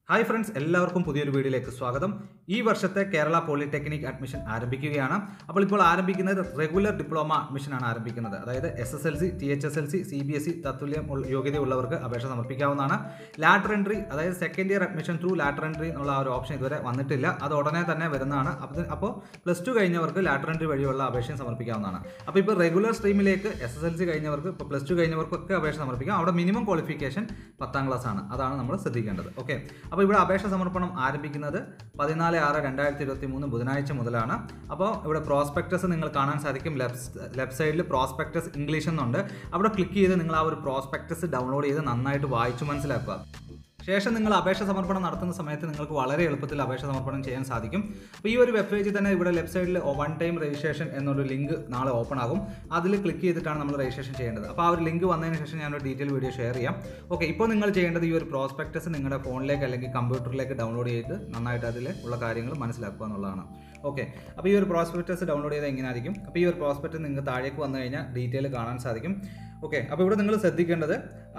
Hi friends, എല്ലാവർക്കും പുതിയൊരു വീഡിയോയിലേക്ക് സ്വാഗതം. ഈ വർഷത്തെ കേരള പോളിടെക്നിക് അഡ്മിഷൻ ആരംഭിക്കുകയാണ്. അപ്പോൾ ഇപ്പോൾ ആരംഭിക്കുന്നത് റെഗുലർ ഡിപ്ലോമ അഡ്മിഷനാണ് ആരംഭിക്കുന്നത്. അതായത് SSLC, THSLC, CBSE തത്തുല്യം യോഗ്യതയുള്ളവർക്ക് അപേക്ഷ സമർപ്പിക്കാവുന്നതാണ്. ലാറ്റർ എൻട്രി, അതായത് second year admission through lateral entry എന്നുള്ള ഒരു ഓപ്ഷൻ ഇതുവരെ വന്നിട്ടില്ല. അത് ഉടനെ തന്നെ വരുന്നതാണ്. അപ്പോൾ +2 കഴിഞ്ഞവർക്ക് ലാറ്റർ എൻട്രി വഴിയുള്ള അപേക്ഷയും സമർപ്പിക്കാവുന്നതാണ്. അപ്പോൾ ഇപ്പോൾ റെഗുലർ സ്ട്രീമിലേക്ക് SSLC കഴിഞ്ഞവർക്ക്, ഇപ്പോൾ +2 കഴിഞ്ഞവർക്കൊക്കെ അപേക്ഷ സമർപ്പിക്കാം. അവിടെ മിനിമം ക്വാളിഫിക്കേഷൻ 10ാം ക്ലാസ് ആണ്. അതാണ് നമ്മൾ ശ്രദ്ധിക്കേണ്ടത്. ഓക്കെ, അപ്പോൾ ഇവിടെ അപേക്ഷ സമർപ്പണം ആരംഭിക്കുന്നത് 14/6/2023 ബുധനാഴ്ച മുതലാണ്. അപ്പോൾ ഇവിടെ പ്രോസ്പെക്ടസ് നിങ്ങൾ കാണാൻ സാധിക്കും. ലെഫ്റ്റ് സൈഡിൽ പ്രോസ്പെക്ടസ് ഇംഗ്ലീഷ് എന്നുണ്ട്. അവിടെ ക്ലിക്ക് ചെയ്ത് നിങ്ങൾ ആ ഒരു പ്രോസ്പെക്ടസ് ഡൗൺലോഡ് ചെയ്ത് നന്നായിട്ട് വായിച്ചു മനസ്സിലാക്കുക. ശേഷം നിങ്ങൾ അപേക്ഷ സമർപ്പണം നടത്തുന്ന സമയത്ത് നിങ്ങൾക്ക് വളരെ എളുപ്പത്തിൽ അപേക്ഷ സമർപ്പണം ചെയ്യാൻ സാധിക്കും. അപ്പോൾ ഈ ഒരു വെബ് പേജിൽ തന്നെ ഇവിടെ ലെഫ്റ്റ് സൈഡിൽ വൺ ടൈം രജിസ്ട്രേഷൻ എന്നൊരു ലിങ്ക് നാളെ ഓപ്പൺ ആകും. അതിൽ ക്ലിക്ക് ചെയ്തിട്ടാണ് നമ്മൾ രജിസ്ട്രേഷൻ ചെയ്യേണ്ടത്. അപ്പോൾ ആ ഒരു ലിങ്ക് വന്നതിന് ശേഷം ഞാനൊരു ഡീറ്റെയിൽ വീഡിയോ ഷെയർ ചെയ്യാം. ഓക്കെ, ഇപ്പോൾ നിങ്ങൾ ചെയ്യേണ്ടത് ഈ ഒരു പ്രോസ്പെക്ടസ് നിങ്ങളുടെ ഫോണിലേക്ക് അല്ലെങ്കിൽ കമ്പ്യൂട്ടറിലേക്ക് ഡൗൺലോഡ് ചെയ്ത് നന്നായിട്ട് അതിൽ ഉള്ള കാര്യങ്ങൾ മനസ്സിലാക്കുക എന്നുള്ളതാണ്. ഓക്കെ, അപ്പോൾ ഈ ഒരു പ്രോസ്പെക്ടസ് ഡൗൺലോഡ് ചെയ്ത് എങ്ങനെയായിരിക്കും? അപ്പോൾ ഈ ഒരു പ്രോസ്പെക്ടസ് നിങ്ങൾക്ക് താഴേക്ക് വന്നു കഴിഞ്ഞാൽ ഡീറ്റെയിൽ കാണാൻ സാധിക്കും. ഓക്കെ, അപ്പോൾ ഇവിടെ നിങ്ങൾ ശ്രദ്ധിക്കേണ്ടത്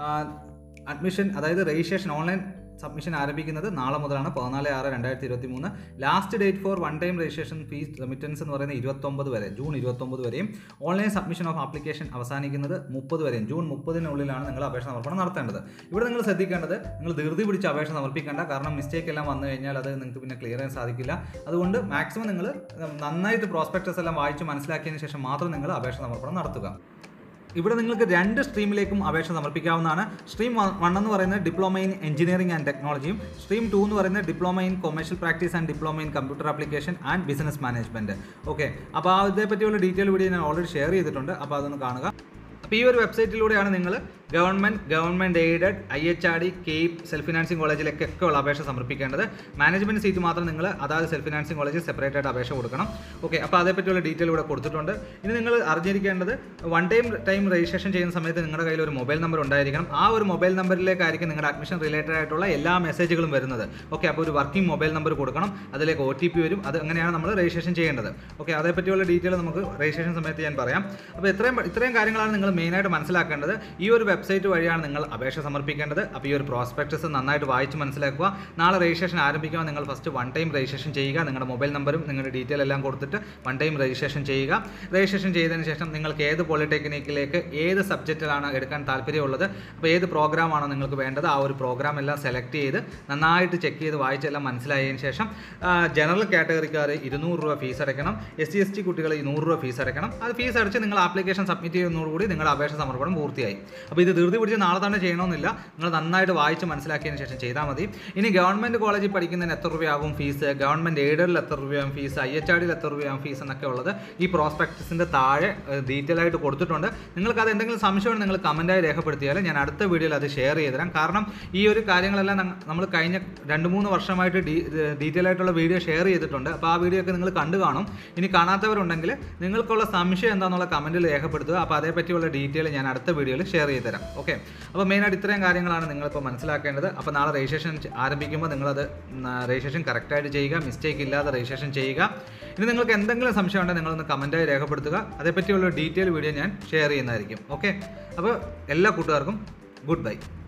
അഡ്മിഷൻ, അതായത് രജിസ്ട്രേഷൻ ഓൺലൈൻ സബ്മിഷൻ ആരംഭിക്കുന്നത് നാളെ മുതലാണ്, 14/6/2023. Last date for one time registration fees remittance എന്ന് പറയുന്നത് 29 വരെ, ജൂൺ 29 വരെയും. ഓൺലൈൻ സബ്മിഷൻ ഓഫ് ആപ്ലിക്കേഷൻ അവസാനിക്കുന്നത് 30 വരെയും, ജൂൺ 30-നുള്ളിലാണ് നിങ്ങൾ അപേക്ഷ സമർപ്പണം നടത്തേണ്ടത്. ഇവിടെ നിങ്ങൾ ശ്രദ്ധിക്കേണ്ടത്, നിങ്ങൾ ധൃതി പിടിച്ച് അപേക്ഷ സമർപ്പിക്കേണ്ട. കാരണം മിസ്റ്റേക്ക് എല്ലാം വന്നു കഴിഞ്ഞാൽ അത് നിങ്ങൾക്ക് പിന്നെ ക്ലിയർ ചെയ്യാൻ സാധിക്കില്ല. അതുകൊണ്ട് മാക്സിമം നിങ്ങൾ നന്നായിട്ട് പ്രോസ്പെക്ടസ് എല്ലാം വായിച്ച് മനസ്സിലാക്കിയതിന് ശേഷം മാത്രം നിങ്ങൾ അപേക്ഷ സമർപ്പണം നടത്തുക. ഇവിടെ നിങ്ങൾക്ക് 2 സ്ട്രീമിലേക്കും അപേക്ഷ സമർപ്പിക്കാവുന്നതാണ്. സ്ട്രീം 1 എന്ന് പറയുന്നത് ഡിപ്ലോമ ഇൻ എഞ്ചിനീയറിംഗ് ആൻഡ് ടെക്നോളജിയും, സ്ട്രീം 2 എന്ന് പറയുന്നത് diploma in commercial practice and diploma in computer application and business management. Okay, അപ്പോൾ അതേപറ്റിയുള്ള ഡീറ്റെയിൽ വീഡിയോ ഞാൻ ഓൾറെഡി ഷെയർ ചെയ്തിട്ടുണ്ട്. അപ്പോൾ അതൊന്ന് കാണുക. അപ്പോൾ ഈ ഒരു വെബ്സൈറ്റിലൂടെയാണ് നിങ്ങൾ government aided, IHRD, KEIP, self financing കോളേജിലേക്കൊക്കെ ഉള്ള അപേക്ഷ സമർപ്പിക്കേണ്ടത്. മാനേജ്മെൻറ്റ് സീറ്റ് മാത്രം നിങ്ങൾ അതായത് സെൽഫ് ഫിനാൻസിങ് കോളേജിൽ സെപ്പറേറ്റ് ആയിട്ട് അപേക്ഷ കൊടുക്കണം. ഓക്കെ, അപ്പോൾ അതേപ്പറ്റിയുള്ള ഡീറ്റെയിൽ ഇവിടെ കൊടുത്തിട്ടുണ്ട്. ഇനി നിങ്ങൾ അറിഞ്ഞിരിക്കേണ്ടത്, വൺ ടൈം രജിസ്ട്രേഷൻ ചെയ്യുന്ന സമയത്ത് നിങ്ങളുടെ കയ്യിൽ ഒരു മൊബൈൽ നമ്പർ ഉണ്ടായിരിക്കണം. ആ ഒരു മൊബൈൽ നമ്പറിലേക്കായിരിക്കും നിങ്ങളുടെ അഡ്മിഷൻ റിലേറ്റഡ് ആയിട്ടുള്ള എല്ലാ മെസ്സേജുകളും വരുന്നത്. ഓക്കെ, അപ്പോൾ ഒരു വർക്കിംഗ് മൊബൈൽ നമ്പർ കൊടുക്കണം. അതിലേക്ക് OTP വരും. അത് അങ്ങനെയാണ് നമ്മൾ രജിസ്ട്രേഷൻ ചെയ്യേണ്ടത്. ഓക്കെ, അതേപ്പറ്റിയുള്ള ഡീറ്റെയിൽ നമുക്ക് രജിസ്ട്രേഷൻ സമയത്ത് ഞാൻ പറയാം. അപ്പോൾ ഇത്രയും കാര്യങ്ങളാണ് നിങ്ങൾ മെയിനായിട്ട് മനസ്സിലാക്കേണ്ടത്. ഈ ഒരു വെബ്സൈറ്റ് വഴിയാണ് നിങ്ങൾ അപേക്ഷ സമർപ്പിക്കേണ്ടത്. അപ്പോൾ ഈ ഒരു പ്രോസ്പെക്ടസ് നന്നായിട്ട് വായിച്ച് മനസ്സിലാക്കുക. നാളെ രജിസ്ട്രേഷൻ ആരംഭിക്കുമ്പോൾ നിങ്ങൾ ഫസ്റ്റ് വൺ ടൈം രജിസ്ട്രേഷൻ ചെയ്യുക. നിങ്ങളുടെ മൊബൈൽ നമ്പറും നിങ്ങളുടെ ഡീറ്റെയിൽ എല്ലാം കൊടുത്തിട്ട് വൺ ടൈം രജിസ്ട്രേഷൻ ചെയ്യുക. രജിസ്ട്രേഷൻ ചെയ്തതിന് ശേഷം നിങ്ങൾക്ക് ഏത് പോളിടെക്നിക്കിലേക്ക് ഏത് സബ്ജക്റ്റിലാണ് എടുക്കാൻ താല്പര്യമുള്ളത്, അപ്പോൾ ഏത് പ്രോഗ്രാമാണോ നിങ്ങൾക്ക് വേണ്ടത്, ആ ഒരു പ്രോഗ്രാം എല്ലാം സെലക്ട് ചെയ്ത് നന്നായിട്ട് ചെക്ക് ചെയ്ത് വായിച്ചെല്ലാം മനസ്സിലായതിനു ശേഷം ജനറൽ കാറ്റഗറിക്കാർ 200 രൂപ ഫീസ് അടയ്ക്കണം. SC/ST കുട്ടികൾ 100 രൂപ ഫീസ് അടയ്ക്കണം. അത് ഫീസ് അടച്ച് നിങ്ങൾ ആപ്ലിക്കേഷൻ സബ്മിറ്റ് ചെയ്യുന്നതോടുകൂടി നിങ്ങളുടെ അപേക്ഷ സമർപ്പണം പൂർത്തിയായി. അപ്പോൾ ഇത് ധൃതി പിടിച്ച് നാളെ തന്നെ ചെയ്യണമെന്നില്ല. നിങ്ങൾ നന്നായിട്ട് വായിച്ച് മനസ്സിലാക്കിയതിന് ശേഷം ചെയ്താൽ മതി. ഇനി ഗവൺമെൻറ് കോളേജിൽ പഠിക്കുന്നതിന് എത്ര രൂപയാകും ഫീസ്, ഗവൺമെൻറ് എയ്ഡഡിൽ എത്ര രൂപയാകും ഫീസ്, IHRDയിൽ എത്ര രൂപയാകും ഫീസ് എന്നൊക്കെ ഉള്ളത് ഈ പ്രോസ്പെക്ടസിൻ്റെ താഴെ ഡീറ്റെയിൽ ആയിട്ട് കൊടുത്തിട്ടുണ്ട്. നിങ്ങൾക്കത് എന്തെങ്കിലും സംശയമാണ് നിങ്ങൾ കമൻറ്റായി രേഖപ്പെടുത്തിയാൽ ഞാൻ അടുത്ത വീഡിയോയിൽ അത് ഷെയർ ചെയ്ത് തരാം. കാരണം ഈ ഒരു കാര്യങ്ങളെല്ലാം നമ്മൾ കഴിഞ്ഞ 2-3 വർഷമായിട്ട് ഡീറ്റെയിൽ ആയിട്ടുള്ള വീഡിയോ ഷെയർ ചെയ്തിട്ടുണ്ട്. അപ്പോൾ ആ വീഡിയോ ഒക്കെ നിങ്ങൾ കണ്ടു കാണും. ഇനി കാണാത്തവരുണ്ടെങ്കിൽ നിങ്ങൾക്കുള്ള സംശയം എന്താണെന്നുള്ള കമൻറ്റിൽ രേഖപ്പെടുത്തുക. അപ്പോൾ അതേപ്പറ്റിയുള്ള ഡീറ്റെയിൽ ഞാൻ അടുത്ത വീഡിയോയിൽ ഷെയർ ചെയ്ത് തരാം. ഓക്കെ, അപ്പോൾ മെയിനായിട്ട് ഇത്രയും കാര്യങ്ങളാണ് നിങ്ങളിപ്പോൾ മനസ്സിലാക്കേണ്ടത്. അപ്പോൾ നാളെ രജിസ്ട്രേഷൻ ആരംഭിക്കുമ്പോൾ നിങ്ങളത് രജിസ്ട്രേഷൻ കറക്റ്റായിട്ട് ചെയ്യുക, മിസ്റ്റേക്ക് ഇല്ലാതെ രജിസ്ട്രേഷൻ ചെയ്യുക. ഇനി നിങ്ങൾക്ക് എന്തെങ്കിലും സംശയം ഉണ്ടെങ്കിൽ നിങ്ങളൊന്ന് കമൻറ്റായി രേഖപ്പെടുത്തുക. അതേപ്പറ്റിയുള്ള ഡീറ്റെയിൽ വീഡിയോ ഞാൻ ഷെയർ ചെയ്യുന്നതായിരിക്കും. ഓക്കെ, അപ്പോൾ എല്ലാ കൂട്ടുകാർക്കും ഗുഡ് ബൈ.